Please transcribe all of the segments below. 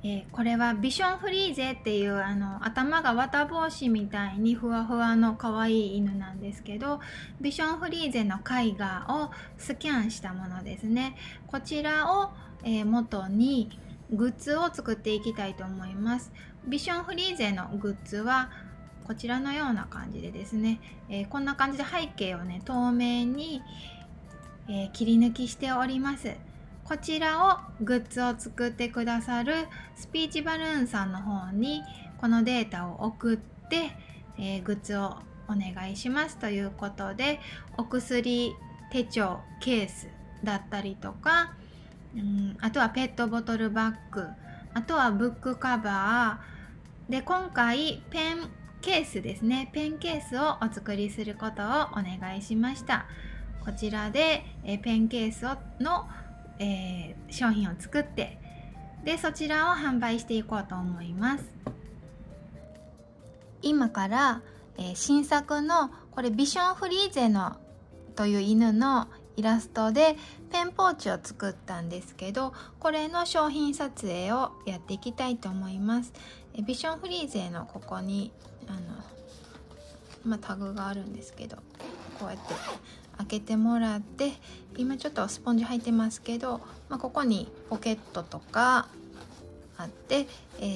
これはビションフリーゼっていう頭が綿帽子みたいにふわふわの可愛い犬なんですけど、ビションフリーゼの絵画をスキャンしたものですね。こちらを、元にグッズを作っていきたいと思います。ビションフリーゼのグッズはこちらのような感じでですね、こんな感じで背景をね透明に、切り抜きしております。こちらをグッズを作ってくださるスピーチバルーンさんの方にこのデータを送って、グッズをお願いしますということで、お薬、手帳、ケースだったりとか、あとはペットボトルバッグ、あとはブックカバーで、今回ペンケースですね、ペンケースをお作りすることをお願いしました。こちらでペンケースの商品を作って、でそちらを販売していこうと思います。今から、新作のこれビションフリーゼのという犬のイラストでペンポーチを作ったんですけど、これの商品撮影をやっていきたいと思います。ビションフリーゼのここにタグがあるんですけど、こうやって開けてもらって、今ちょっとスポンジ入ってますけど、ここにポケットとかあって、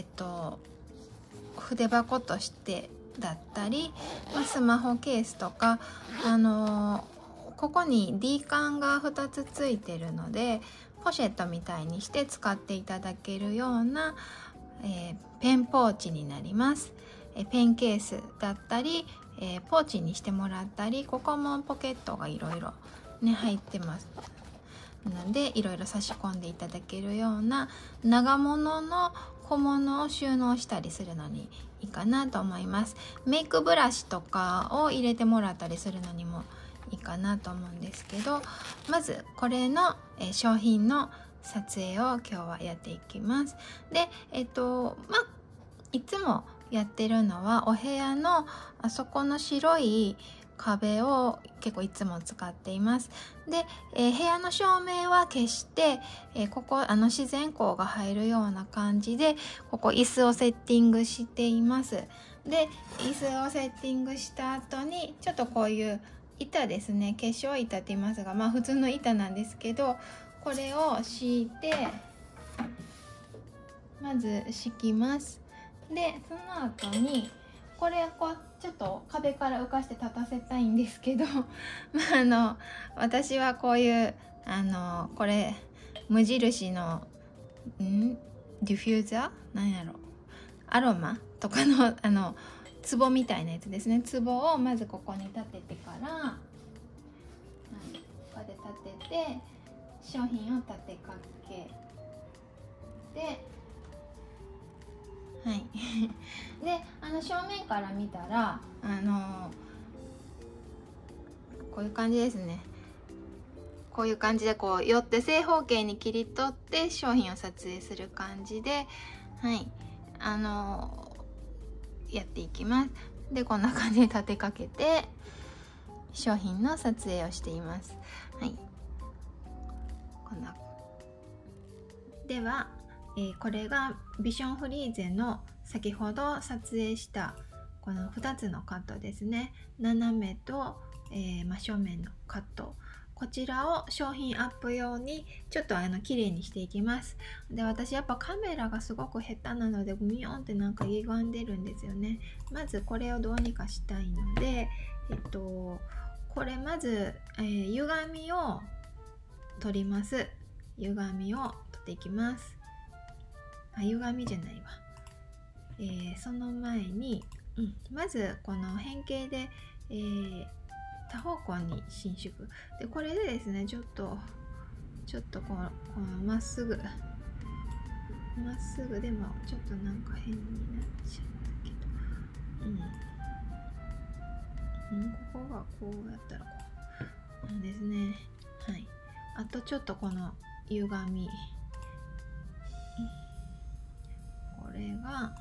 筆箱としてだったり、スマホケースとか、ここに D カンが2つついてるのでポシェットみたいにして使っていただけるような、ペンポーチになります。ペンケースだったり、ポーチにしてもらったり、ここもポケットがいろいろね入ってますので、いろいろ差し込んでいただけるような長物の小物を収納したりするのにいいかなと思います。メイクブラシとかを入れてもらったりするのにもいいかなと思うんですけど、まずこれの商品の撮影を今日はやっていきます。でいつもやってるのはお部屋のあそこの白い壁を結構いつも使っています。で、部屋の照明は消して、ここ自然光が入るような感じでここ椅子をセッティングしています。で椅子をセッティングした後にちょっとこういう板ですね、化粧板って言いますが、普通の板なんですけど、これを敷いてまず敷きます。でその後にこれちょっと壁から浮かして立たせたいんですけど私はこういうこれ無印のディフューザーなんやろ、アロマとかの壺みたいなやつですね。壺をまずここに立ててから、こうやって立てて商品を立てかけて、はいで正面から見たらこういう感じですね。こういう感じで寄って正方形に切り取って商品を撮影する感じで、はいやっていきます。でこんな感じで立てかけて商品の撮影をしています。はい、こんなではこれがビションフリーゼの先ほど撮影したこの2つのカットですね。斜めと、真正面のカット、こちらを商品アップ用にちょっと綺麗にしていきます。で私やっぱカメラがすごく下手なのでミヨンってなんか歪んでるんですよね。まずこれをどうにかしたいのでこれまず、歪みを取ります。歪みを取っていきます。歪みじゃないわ、その前に、まずこの変形で、多方向に伸縮で、これでですねちょっとこうまっすぐでもちょっとなんか変になっちゃったけど、ここがこうやったらこうなんですね。はい、あとちょっとこの歪み、これが、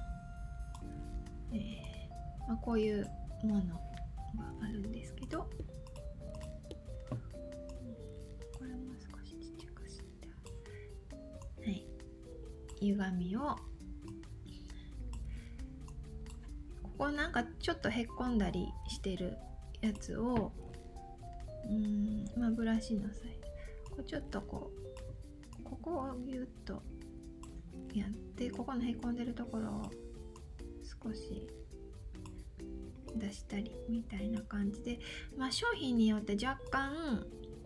こういうものがあるんですけど、これも少しちっちゃくして、歪みをこなんかちょっとへっこんだりしてるやつをまあブラシのサイドこうちょっとここをギュッとやって、ここのへこんでるところを少し出したりみたいな感じで、まあ、商品によって若干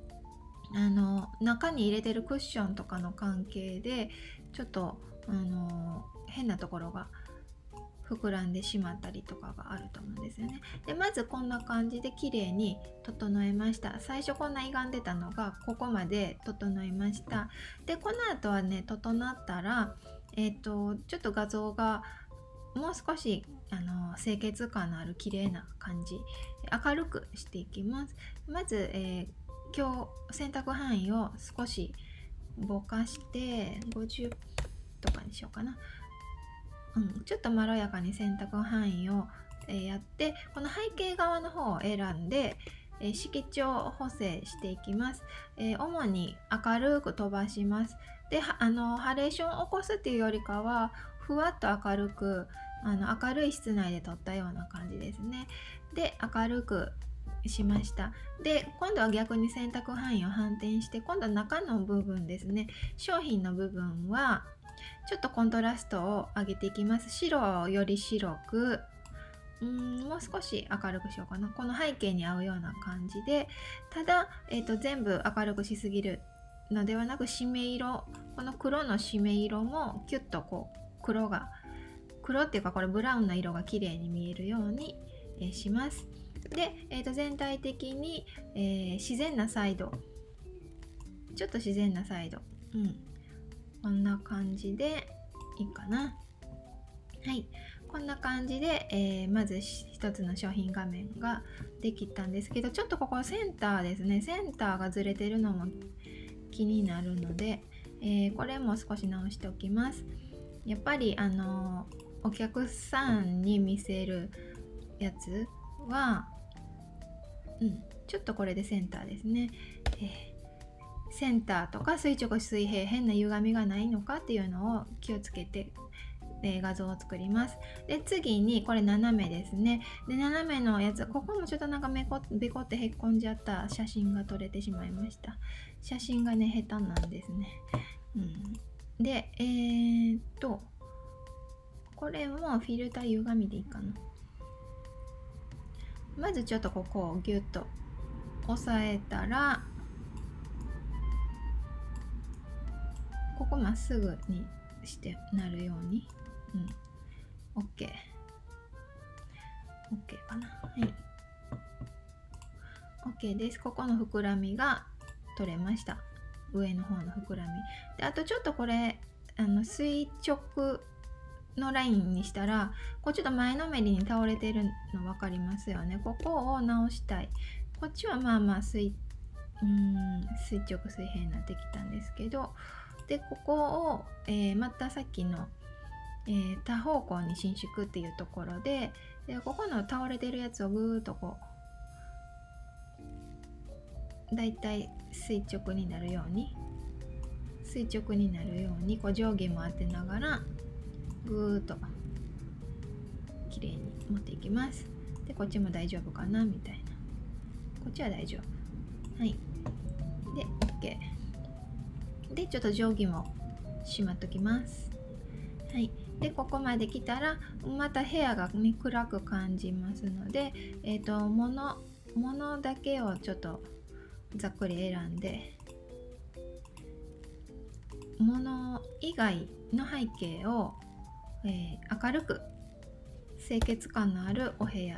中に入れてるクッションとかの関係でちょっと変なところが膨らんでしまったりとかがあると思うんですよね。でまずこんな感じで綺麗に整えました。最初こんな歪んでたのがここまで整いました。でこの後はね整ったらちょっと画像がもう少し清潔感のある綺麗な感じ明るくしていきます。まず、今日洗濯範囲を少しぼかして50とかにしようかな。ちょっとまろやかに洗濯範囲を、やってこの背景側の方を選んで、色調補正していきます。主に明るく飛ばします。でハレーションを起こすっていうよりかはふわっと明るく明るい室内で撮ったような感じですね。で明るくしました。で今度は逆に洗濯範囲を反転して今度は中の部分ですね、商品の部分はちょっとコントラストを上げていきます。白より白くもう少し明るくしようかな。この背景に合うような感じで、ただ、全部明るくしすぎるのではなく締め色、この黒の締め色もキュッとこう黒っていうかこれブラウンの色が綺麗に見えるように、します。で、全体的に、自然なサイド、ちょっと自然なサイド、こんな感じでいいかな。はい、こんな感じで、まず一つの商品画面ができたんですけど、ちょっとここセンターですね、センターがずれてるのも気になるので、これも少し直しておきます。やっぱりお客さんに見せるやつは、ちょっとこれでセンターですね。センターとか垂直水平変な歪みがないのかっていうのを気をつけて、画像を作ります。で次にこれ斜めですね。で斜めのやつ、ここもちょっとなんかべこってへっこんじゃった写真が撮れてしまいました。写真がね下手なんですね。でこれもフィルター歪みでいいかな。まずちょっとここをギュッと押さえたら、ここまっすぐにしてなるように、OK かな。はい、OK です。ここの膨らみが取れました。上の方の膨らみで、あとちょっとこれ垂直のラインにしたらこうちょっと前のめりに倒れてるの分かりますよね。ここを直したい。こっちはまあまあ垂直水平になってきたんですけど、でここを、またさっきの、多方向に伸縮っていうところで、ここの倒れてるやつをぐーっとこうだいたい垂直になるようにこう上下も当てながらぐーっと綺麗に持っていきます。でこっちも大丈夫かなみたいな、こっちは大丈夫。はい、で OK でちょっと定規もしまっときます。はい、でここまで来たらまた部屋が暗く感じますので、物だけをちょっとざっくり選んで、物以外の背景を、明るく清潔感のあるお部屋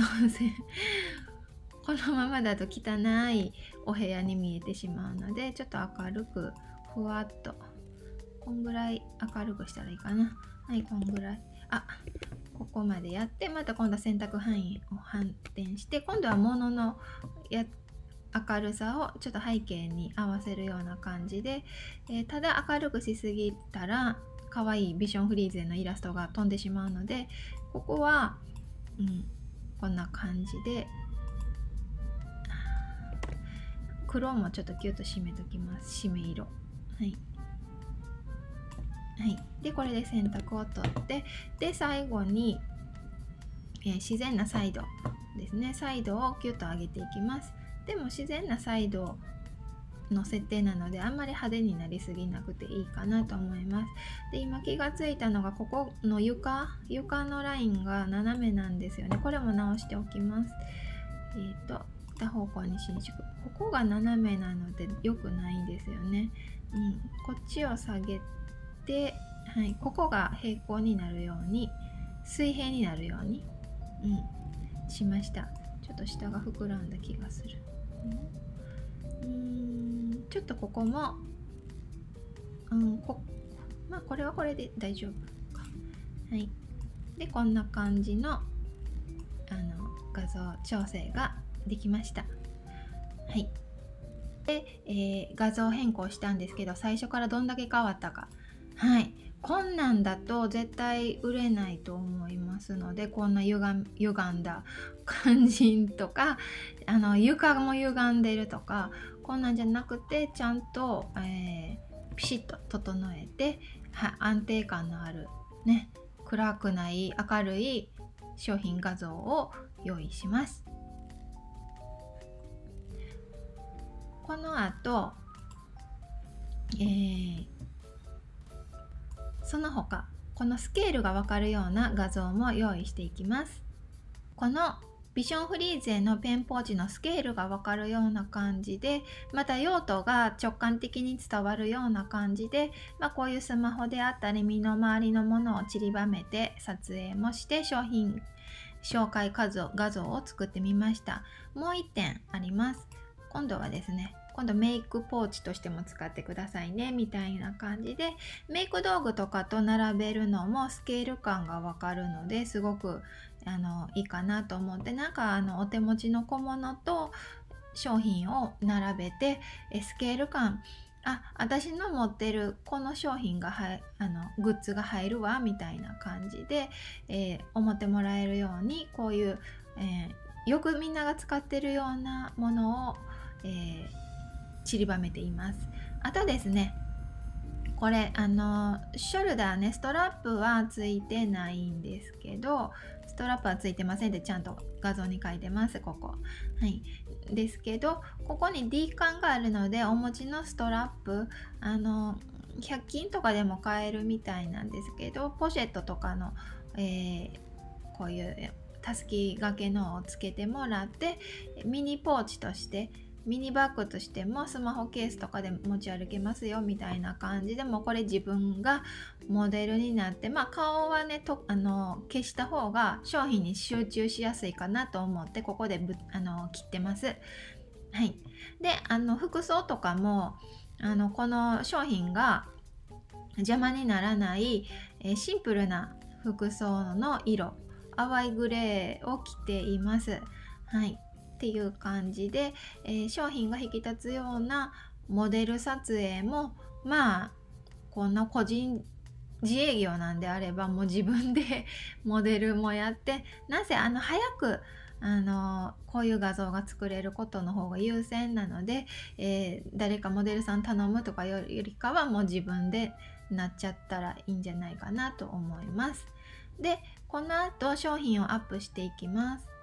このままだと汚いお部屋に見えてしまうので、ちょっと明るくふわっとこんぐらい明るくしたらいいかな。はい、こんぐらい。ここまでやって、また今度は洗濯範囲を反転して、今度は物の明るさをちょっと背景に合わせるような感じで、ただ明るくしすぎたら可愛いビジョンフリーゼのイラストが飛んでしまうので、ここは、こんな感じで黒もちょっとキュッと締めときます。締め色。はい、でこれで洗濯を取って、で最後に、 自然なサイドですね、サイドをキュッと上げていきます。でも自然なサイドの設定なのであんまり派手になりすぎなくていいかなと思います。で今気がついたのがここの床のラインが斜めなんですよね。これも直しておきます。北方向に伸縮、ここが斜めなので良くないんですよね。こっちを下げて、はい、ここが平行になるように、水平になるように、しました。ちょっと下が膨らんだ気がする。ちょっとここも、まあこれはこれで大丈夫か。はい。でこんな感じの画像調整ができました。はい。で、画像変更したんですけど、最初からどんだけ変わったか。はい。こんなんだと絶対売れないと思いますので、こんな歪んだ感じとか、床も歪んでるとか、こんなんじゃなくてちゃんと、ピシッと整えて、安定感のあるね、暗くない明るい商品画像を用意します。この後、その他このスケールがわかるような画像も用意していきます。このビジョンフリーゼのペンポーチのスケールがわかるような感じで、また用途が直感的に伝わるような感じで、こういうスマホであったり身の回りのものを散りばめて撮影もして商品紹介画像を作ってみました。もう1点あります。今度はですね、今度メイクポーチとしても使ってくださいねみたいな感じで、メイク道具とかと並べるのもスケール感がわかるので、すごくいいかなと思って、お手持ちの小物と商品を並べてスケール感、私の持ってるこの商品がグッズが入るわみたいな感じで、思ってもらえるように、こういう、よくみんなが使ってるようなものを、散りばめています。あとですね、これショルダーね、ストラップはついてないんですけど、ストラップはついてませんで、ちゃんと画像に書いてます、ここ。はい。ですけど、ここに D カンがあるので、お持ちのストラップ、100均とかでも買えるみたいなんですけど、ポシェットとかの、こういうたすき掛けのをつけてもらって、ミニポーチとして、ミニバッグとしてもスマホケースとかで持ち歩けますよみたいな感じで、もこれ自分がモデルになって、顔はね消した方が商品に集中しやすいかなと思って、ここで切ってます。はい。で服装とかもこの商品が邪魔にならない、シンプルな服装の色、淡いグレーを着ています。はい。っていう感じで、商品が引き立つようなモデル撮影も、この個人自営業なんであれば、もう自分でモデルもやって、なぜ早くこういう画像が作れることの方が優先なので、誰かモデルさん頼むとかよりかは、もう自分でなっちゃったらいいんじゃないかなと思います。でこの後商品をアップしていきます。